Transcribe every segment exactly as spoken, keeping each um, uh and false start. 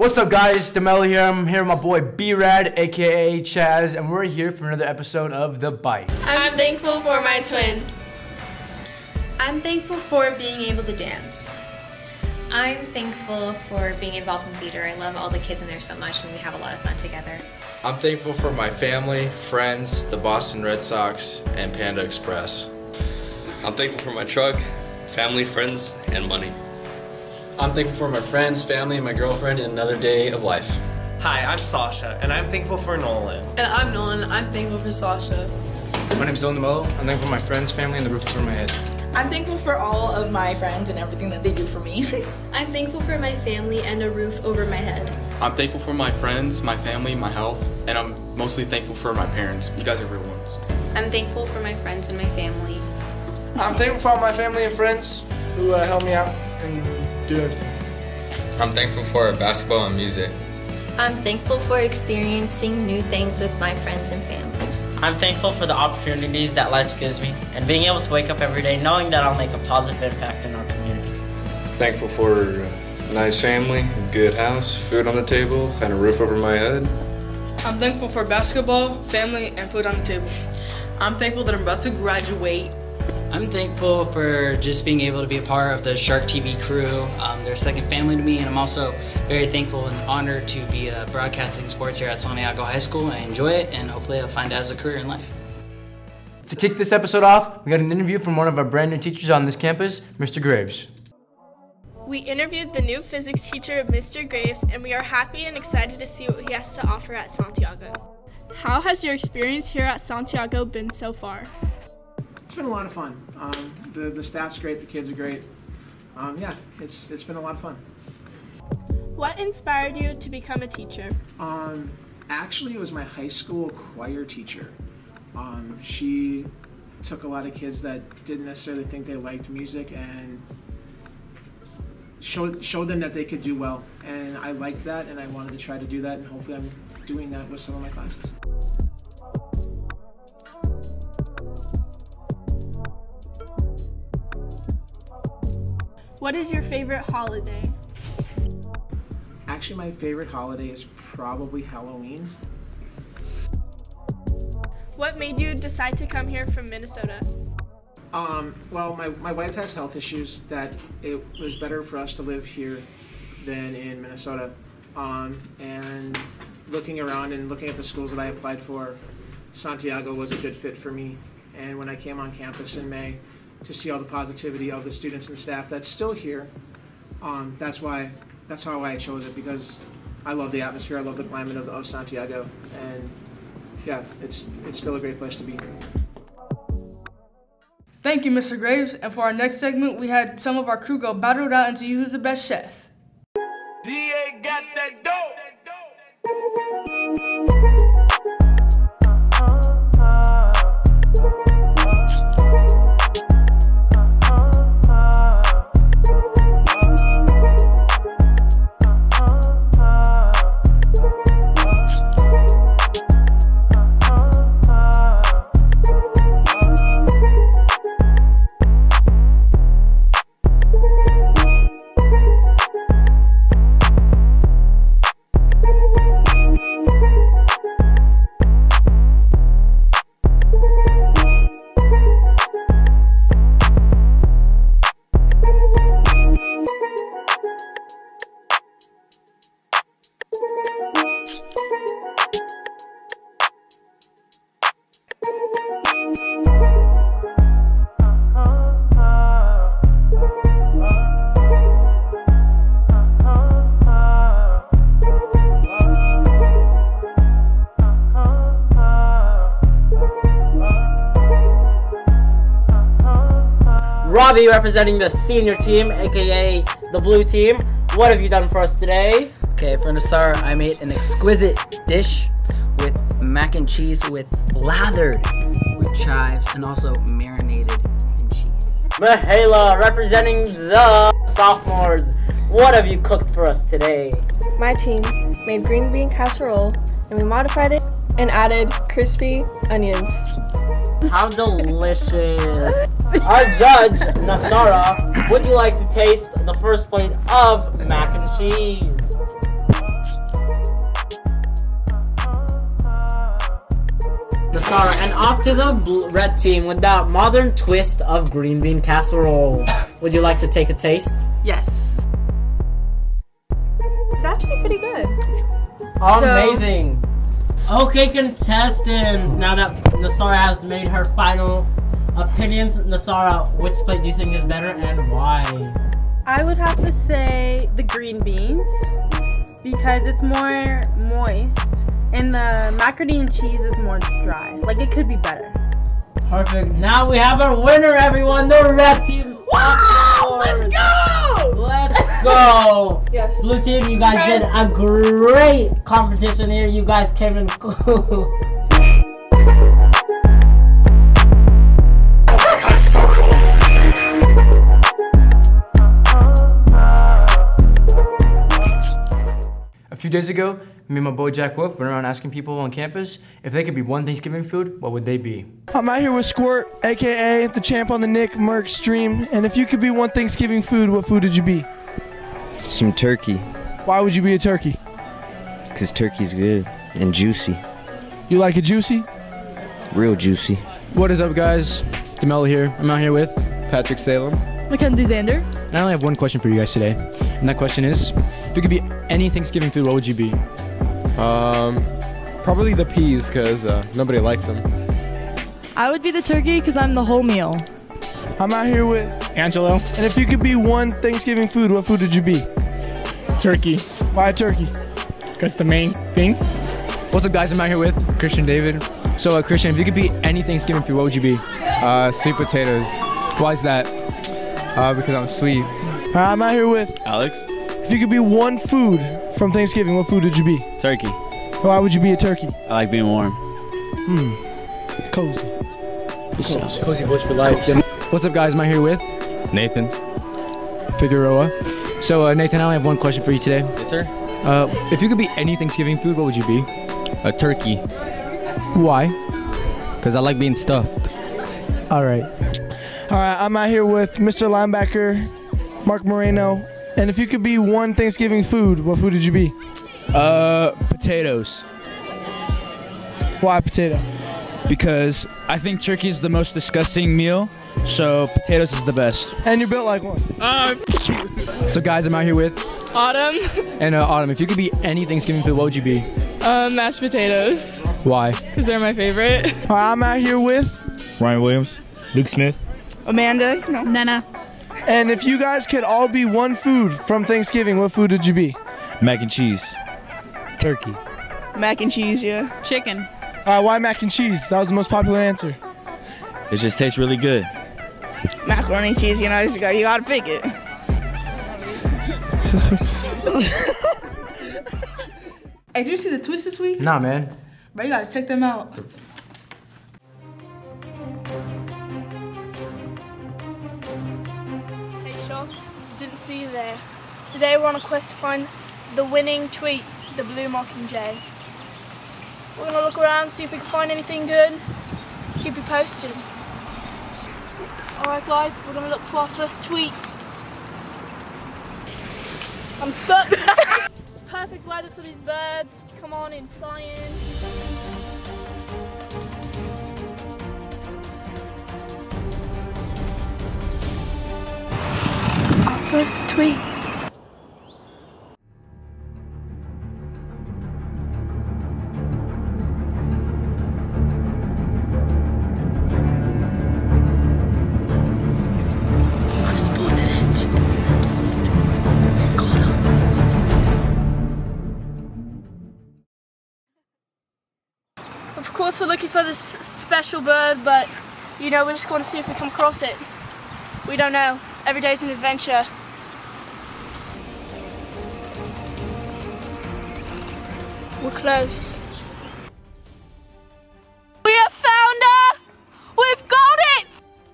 What's up, guys? DeMello here. I'm here with my boy B-Rad, aka Chaz, and we're here for another episode of The Bite. I'm thankful for my twin. I'm thankful for being able to dance. I'm thankful for being involved in theater. I love all the kids in there so much, and we have a lot of fun together. I'm thankful for my family, friends, the Boston Red Sox, and Panda Express. I'm thankful for my truck, family, friends, and money. I'm thankful for my friends, family, and my girlfriend, and another day of life. Hi, I'm Sasha, and I'm thankful for Nolan. And I'm Nolan. I'm thankful for Sasha. My name's Dylan DeMello. I'm thankful for my friends, family, and the roof over my head. I'm thankful for all of my friends and everything that they do for me. I'm thankful for my family and a roof over my head. I'm thankful for my friends, my family, my health, and I'm mostly thankful for my parents. You guys are real ones. I'm thankful for my friends and my family. I'm thankful for all my family and friends who uh, help me out and do everything. I'm thankful for basketball and music. I'm thankful for experiencing new things with my friends and family. I'm thankful for the opportunities that life gives me and being able to wake up every day knowing that I'll make a positive impact in our community. Thankful for a nice family, a good house, food on the table, and a roof over my head. I'm thankful for basketball, family, and food on the table. I'm thankful that I'm about to graduate. I'm thankful for just being able to be a part of the Shark T V crew. Um, they're a second family to me, and I'm also very thankful and honored to be uh, broadcasting sports here at Santiago High School. I enjoy it, and hopefully I'll find it as a career in life. To kick this episode off, we got an interview from one of our brand new teachers on this campus, Mister Graves. We interviewed the new physics teacher, Mister Graves, and we are happy and excited to see what he has to offer at Santiago. How has your experience here at Santiago been so far? It's been a lot of fun. Um, the, the staff's great, the kids are great. Um, yeah, it's it's been a lot of fun. What inspired you to become a teacher? Um, actually, it was my high school choir teacher. Um, she took a lot of kids that didn't necessarily think they liked music and showed, showed them that they could do well. And I liked that, and I wanted to try to do that, and hopefully I'm doing that with some of my classes. What is your favorite holiday? Actually, my favorite holiday is probably Halloween. What made you decide to come here from Minnesota? Um, well, my, my wife has health issues that it was better for us to live here than in Minnesota. Um, and looking around and looking at the schools that I applied for, Santiago was a good fit for me. And when I came on campus in May, to see all the positivity of the students and staff that's still here. Um, that's why, that's how I chose it, because I love the atmosphere, I love the climate of, of Santiago, and yeah, it's it's still a great place to be. Thank you, Mister Graves. And for our next segment, we had some of our crew go battle it out and see who's the best chef. D A got that dope. Robbie representing the senior team, aka the blue team. What have you done for us today? Okay, for the start, I made an exquisite dish with mac and cheese with lathered with chives and also marinated in cheese. Mihaela representing the sophomores. What have you cooked for us today? My team made green bean casserole and we modified it and added crispy onions. How delicious. Our judge, Nasara, would you like to taste the first plate of mac and cheese? Nasara. And off to the bl red team with that modern twist of green bean casserole. Would you like to take a taste? Yes. It's actually pretty good. Amazing. So, okay, contestants. Now that Nasara has made her final opinions, Nasara, which plate do you think is better and why? I would have to say the green beans because it's more moist and the macaroni and cheese is more dry. Like, it could be better. Perfect. Now we have our winner, everyone. The red team. Wow! Let's go! Let's go! Yes. Blue team, you guys Friends. did a great competition here. You guys came in cool. A few days ago, me and my boy Jack Wolf went around asking people on campus if they could be one Thanksgiving food, what would they be? I'm out here with Squirt, aka the champ on the Nick Merck stream. And if you could be one Thanksgiving food, what food would you be? Some turkey. Why would you be a turkey? Because turkey's good and juicy. You like it juicy? Real juicy. What is up, guys? DeMello here. I'm out here with Patrick Salem, Mackenzie Zander. And I only have one question for you guys today. And that question is, if you could be any Thanksgiving food, what would you be? Um, probably the peas because uh, nobody likes them. I would be the turkey because I'm the whole meal. I'm out here with Angelo. And if you could be one Thanksgiving food, what food would you be? Turkey. Why turkey? Because the main thing. What's up, guys? I'm out here with Christian David. So, uh, Christian, if you could be any Thanksgiving food, what would you be? Uh, sweet potatoes. Why is that? Uh, because I'm sweet. All right, I'm out here with Alex. If you could be one food from Thanksgiving, what food would you be? Turkey. Why would you be a turkey? I like being warm. Hmm. Cozy. Cozy, Cozy boys for life. Cozy. What's up, guys? I'm out here with Nathan. Figueroa. So, uh, Nathan, I only have one question for you today. Yes, sir. Uh, if you could be any Thanksgiving food, what would you be? A turkey. Why? Because I like being stuffed. All right. All right, I'm out here with Mister Linebacker, Mark Moreno. And if you could be one Thanksgiving food, what food would you be? Uh, potatoes. Why potato? Because I think turkey is the most disgusting meal, so potatoes is the best. And you built like one. Uh, so guys, I'm out here with Autumn. And uh, Autumn, if you could be any Thanksgiving food, what would you be? Uh, mashed potatoes. Why? Because they're my favorite. All right, I'm out here with Ryan Williams, Luke Smith, Amanda. No. Nana. And if you guys could all be one food from Thanksgiving, what food would you be? mac and cheese. Turkey. Mac and cheese, yeah. Chicken. Uh, why mac and cheese? That was the most popular answer. It just tastes really good. Macaroni and cheese, you know, you gotta, you gotta pick it. Hey, did you see the twist this week? Nah, man. Bro, you gotta check them out. Hey, Shots. Didn't see you there. Today we're on a quest to find the winning tweet, the Blue Mockingjay. We're gonna look around, see if we can find anything good. Keep you posted. Alright guys, we're gonna look for our first tweet. I'm stuck. Perfect weather for these birds to come on and fly in. Our first tweet. I've spotted it. Got him. Of course we're looking for this special bird, but you know, we're just going to see if we come across it. We don't know. Every day's an adventure. We're close. We have found her! We've got it!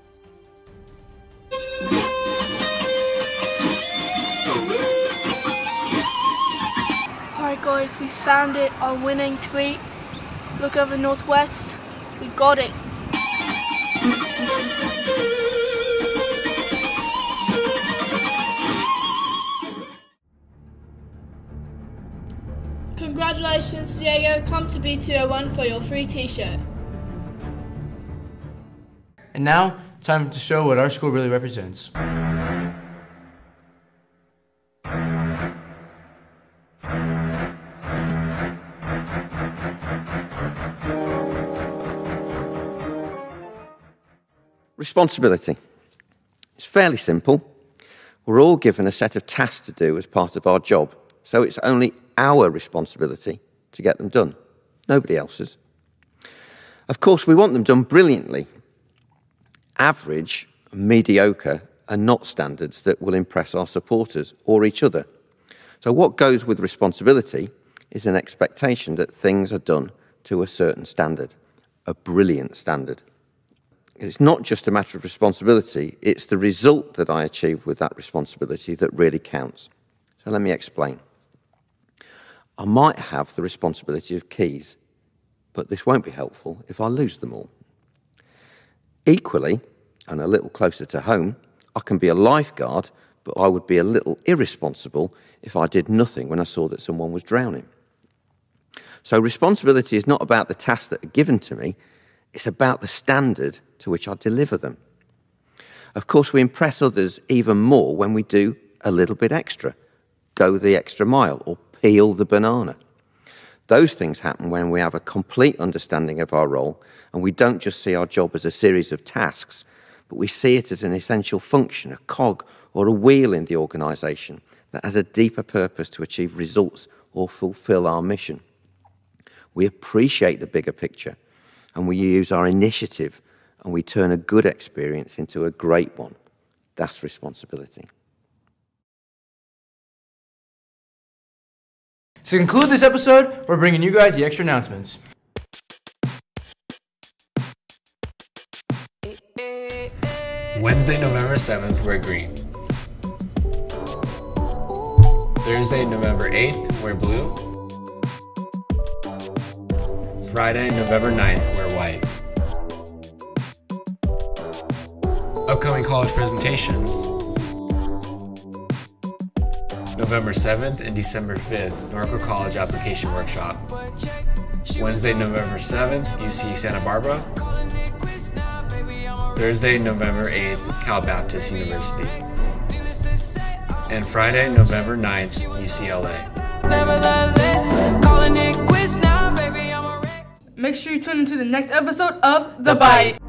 Alright guys, we found it, our winning tweet. Look over northwest, we got it. Congratulations, Diego. Come to B two oh one for your free t-shirt. And now, time to show what our school really represents. Responsibility. It's fairly simple. We're all given a set of tasks to do as part of our job, so it's only our responsibility to get them done, nobody else's. Of course, we want them done brilliantly. Average and mediocre are not standards that will impress our supporters or each other. So what goes with responsibility is an expectation that things are done to a certain standard, a brilliant standard. It's not just a matter of responsibility, it's the result that I achieve with that responsibility that really counts. So let me explain. I might have the responsibility of keys, but this won't be helpful if I lose them all. Equally, and a little closer to home, I can be a lifeguard, but I would be a little irresponsible if I did nothing when I saw that someone was drowning. So responsibility is not about the tasks that are given to me, it's about the standard to which I deliver them. Of course, we impress others even more when we do a little bit extra, go the extra mile, or peel the banana. Those things happen when we have a complete understanding of our role and we don't just see our job as a series of tasks, but we see it as an essential function, a cog or a wheel in the organisation that has a deeper purpose to achieve results or fulfil our mission. We appreciate the bigger picture and we use our initiative and we turn a good experience into a great one. That's responsibility. To conclude this episode, we're bringing you guys the extra announcements. Wednesday, November seventh, we're green. Thursday, November eighth, we're blue. Friday, November ninth, we're white. Upcoming college presentations. November seventh and December fifth, Norco College Application Workshop. Wednesday, November seventh, U C Santa Barbara. Thursday, November eighth, Cal Baptist University. And Friday, November ninth, U C L A. Make sure you tune into the next episode of The Bite.